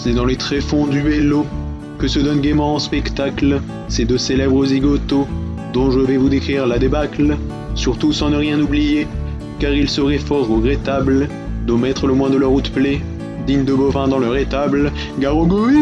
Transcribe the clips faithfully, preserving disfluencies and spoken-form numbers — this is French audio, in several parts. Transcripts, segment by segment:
C'est dans les tréfonds du vélo que se donnent gaiement en spectacle ces deux célèbres zigotos dont je vais vous décrire la débâcle, surtout sans ne rien oublier, car il serait fort regrettable d'omettre le moins de leur outplay, digne de bovins dans leur étable. Garogouine.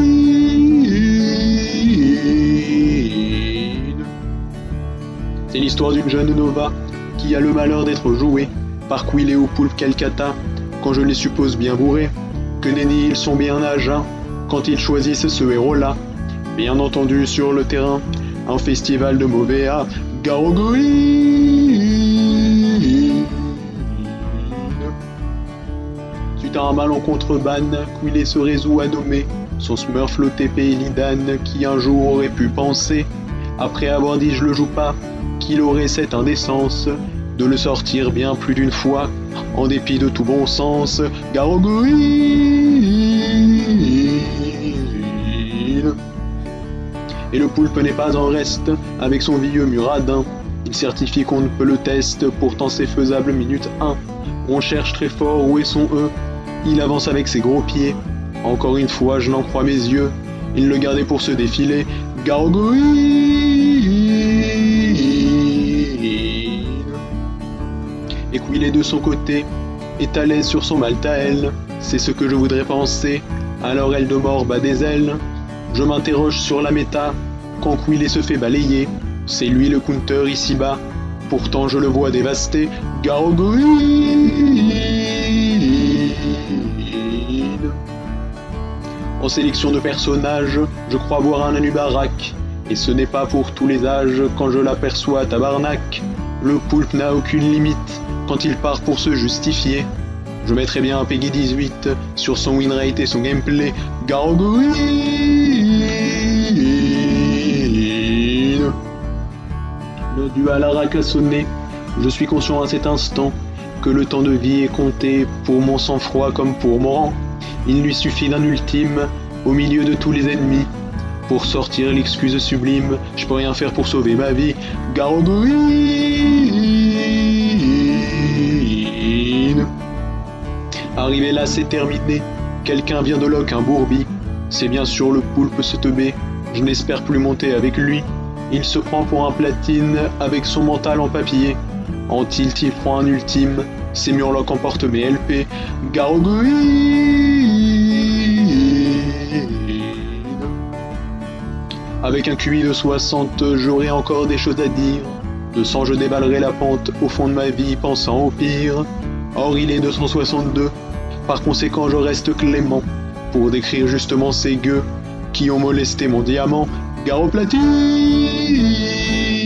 C'est l'histoire d'une jeune Nova qui a le malheur d'être jouée par Quill et au poulpe Calcata, quand je les suppose bien bourrés, que nenni ils sont bien à jeun quand ils choisissent ce héros-là. Bien entendu sur le terrain, un festival de mauvais à Garogouine. Suite à un malencontre ban, Quill se résout à nommer son Smurf le T P Illidan, qui un jour aurait pu penser, après avoir dit je le joue pas, qu'il aurait cette indécence de le sortir bien plus d'une fois, en dépit de tout bon sens. Garogouine. Et le poulpe n'est pas en reste avec son vieux muradin. Il certifie qu'on ne peut le test, pourtant c'est faisable minute un. On cherche très fort où est son E. Il avance avec ses gros pieds. Encore une fois, je n'en crois mes yeux. Il le gardait pour se défiler. Garogouine. Et Quill est de son côté, est à l'aise sur son Maltaël. C'est ce que je voudrais penser. Alors elle de mort bat des ailes. Je m'interroge sur la méta, quand Quill se fait balayer. C'est lui le counter ici-bas, pourtant je le vois dévasté. Garogouine. En sélection de personnages, je crois voir un Anubarak, et ce n'est pas pour tous les âges quand je l'aperçois tabarnak. Le poulpe n'a aucune limite quand il part pour se justifier. Je mettrais bien un Peggy dix-huit sur son winrate et son gameplay. Garogouine. Le dual Arak a sonné. Je suis conscient à cet instant que le temps de vie est compté pour mon sang-froid comme pour mon rang. Il lui suffit d'un ultime au milieu de tous les ennemis pour sortir l'excuse sublime. Je peux rien faire pour sauver ma vie. Garogouine. Arrivé là, c'est terminé. Quelqu'un vient de lock un bourbi. C'est bien sûr le poulpe ce teubé. Je n'espère plus monter avec lui. Il se prend pour un platine avec son mental en papier. En tilt, il prend un ultime. C'est Murloc emporte mes L P. Garogouine. Avec un Q I de soixante, j'aurai encore des choses à dire. De cent, je déballerai la pente au fond de ma vie, pensant au pire. Or, il est deux cent soixante-deux. Par conséquent, je reste clément pour décrire justement ces gueux qui ont molesté mon diamant. Garoplatine.